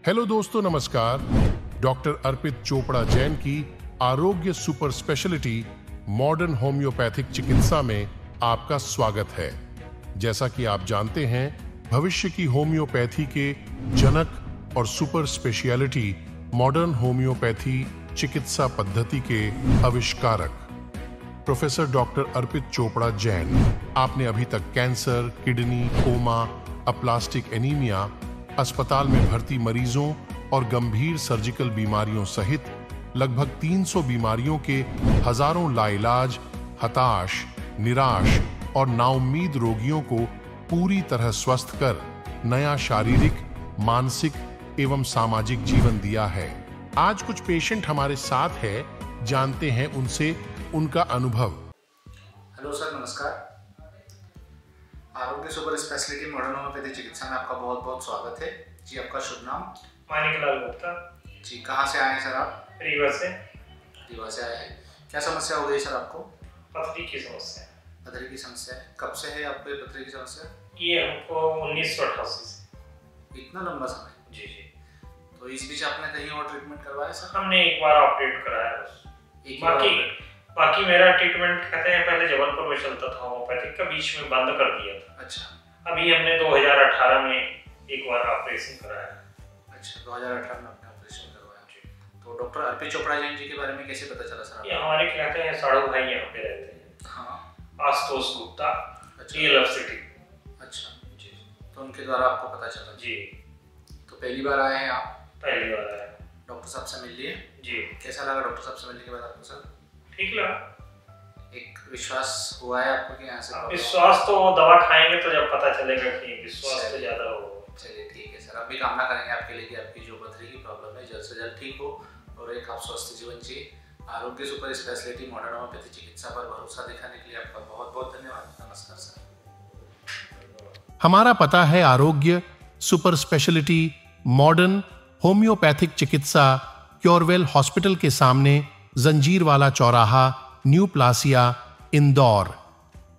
Hello दोस्तों, नमस्कार। Doctor Arpit Chopra Jain की आरोग्य सुपर स्पेशलिटी मॉडर्न होम्योपैथिक चिकित्सा में आपका स्वागत है। जैसा कि आप जानते हैं, भविष्य की होम्योपैथी के जनक और सुपर स्पेशलिटी मॉडर्न होम्योपैथी चिकित्सा पद्धति के आविष्कारक प्रोफेसर डॉक्टर अर्पित चोपड़ा जैन, आपने अभी तक cancer, kidney, coma, aplastic anaemia, अस्पताल में भर्ती मरीजों और गंभीर सर्जिकल बीमारियों सहित लगभग 300 बीमारियों के हजारों लाइलाज, हताश, निराश और नाउम्मीद रोगियों को पूरी तरह स्वस्थ कर नया शारीरिक, मानसिक एवं सामाजिक जीवन दिया है। आज कुछ पेशेंट हमारे साथ है, जानते हैं उनसे उनका अनुभव। हेलो सर, नमस्कार। आरोग्य सुपर स्पेशलिटी मॉडर्न होम्योपैथी चिकित्सा में आपका बहुत बहुत स्वागत है जी। आपका शुभ नाम? मानिकलाल गुप्ता जी। कहाँ से आए हैं सर आप? रीवा से। रीवा से आए हैं। क्या समस्या हो गई सर आपको? पथरी की समस्या। पथरी की समस्या है। कब से है आपको ये पथरी की समस्या? ये हमको 1988 से। इतना लंबा समय? जी जी। तो इस बीच आपने कहीं और ट्रीटमेंट करवाया सर? हमने एक बार ऑपरेट कराया बस। बाकी मेरा ट्रीटमेंट कहते हैं पहले जबलपुर में चलता था होम्योपैथिक का, बीच में बंद कर दिया था। अच्छा। अभी हमने 2018 में एक बार ऑपरेशन कराया। अच्छा, 2018 में आपने ऑपरेशन करवाया जी। तो डॉक्टर अर्पित चोपड़ा जैन जी के बारे में कैसे पता चला सर? ये हमारे कहते हैं साड़ू भाई यहाँ पे रहते हैं। हाँ। आशुतोष गुप्ता। अच्छा। ये लव सिटी। अच्छा जी। तो उनके द्वारा आपको पता चला जी। तो पहली बार आए हैं आप? पहली बार आया। डॉक्टर साहब से मिल लिए जी। कैसा लगा डॉक्टर साहब से मिलने के बाद आपको सर? ठीक लगा। एक विश्वास हुआ है आपको कि यहाँ से? विश्वास तो दवा खाएंगे तो जब पता चलेगा कि विश्वास तो ज्यादा होगा। चलिए ठीक है सर। अभी कामना करेंगे आपके लिए कि आपकी जो पथरी की प्रॉब्लम है जल्द से जल्द ठीक हो और एक आप स्वस्थ जीवन जिए। आरोग्य सुपर स्पेशलिटी मॉडर्न होम्योपैथी चिकित्सा पर भरोसा दिखाने के लिए आपका बहुत बहुत धन्यवाद। नमस्कार सर। हमारा पता है आरोग्य सुपर स्पेशलिटी मॉडर्न होम्योपैथिक चिकित्सा क्योरवेल हॉस्पिटल के सामने, जंजीरवाला चौराहा, न्यू प्लासिया, इंदौर।